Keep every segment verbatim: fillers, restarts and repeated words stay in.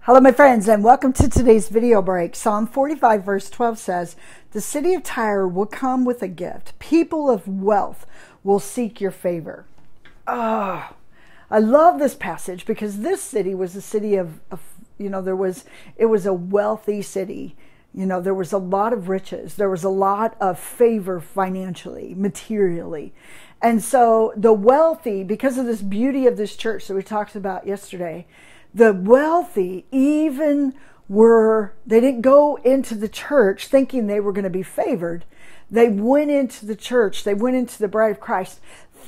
Hello my friends, and welcome to today's video break. Psalm forty-five verse twelve says, "The city of Tyre will come with a gift. People of wealth will seek your favor." Oh, I love this passage because this city was a city of, of you know, there was, it was a wealthy city. You know, there was a lot of riches. There was a lot of favor financially, materially. And so the wealthy, because of this beauty of this church that we talked about yesterday, the wealthy even were, they didn't go into the church thinking they were going to be favored. They went into the church, they went into the bride of Christ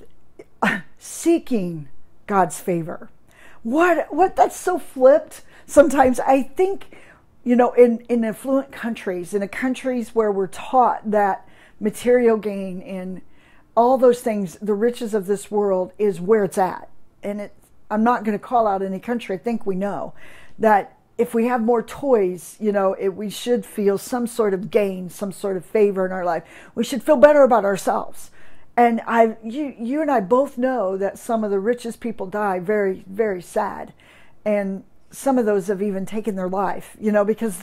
seeking God's favor. What, what, that's so flipped. Sometimes I think, you know, in, in affluent countries, in the countries where we're taught that material gain and all those things, the riches of this world is where it's at. And it, I'm not going to call out any country. I think we know that if we have more toys, you know, it, we should feel some sort of gain, some sort of favor in our life. We should feel better about ourselves. And I, you, you and I both know that some of the richest people die very, very sad. And some of those have even taken their life, you know, because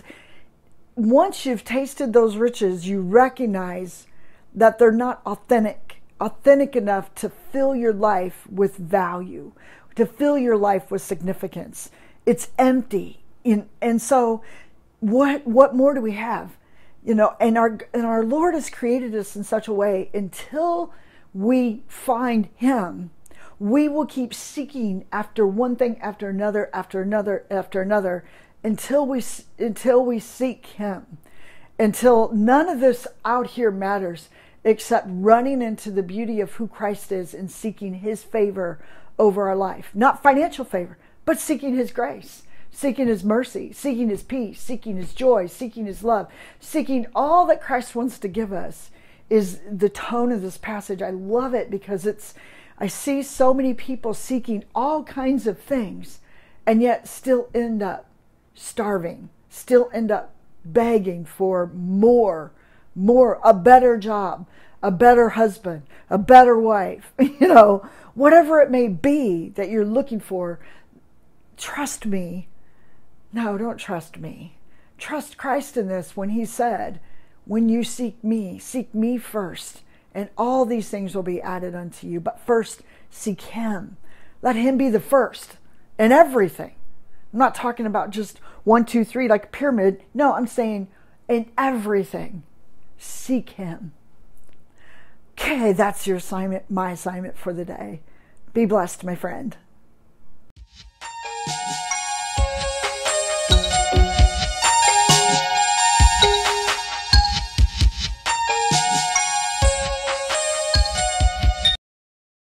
once you've tasted those riches, you recognize that they're not authentic, authentic enough to fill your life with value, to fill your life with significance. It's empty. In, and so what what more do we have? You know, and our and our Lord has created us in such a way, until we find him, we will keep seeking after one thing after another, after another, after another, until we until we seek him. Until none of this out here matters except running into the beauty of who Christ is and seeking his favor over our life. Not financial favor, but seeking his grace, seeking his mercy, seeking his peace, seeking his joy, seeking his love, seeking all that Christ wants to give us is the tone of this passage. I love it because it's, I see so many people seeking all kinds of things and yet still end up starving, still end up begging for more, more, a better job, a better husband, a better wife, you know, whatever it may be that you're looking for. Trust me. No, don't trust me. Trust Christ in this when he said, when you seek me, seek me first, and all these things will be added unto you. But first, seek him. Let him be the first in everything. I'm not talking about just one, two, three, like a pyramid. No, I'm saying in everything, seek him. Okay, that's your assignment, my assignment for the day. Be blessed, my friend.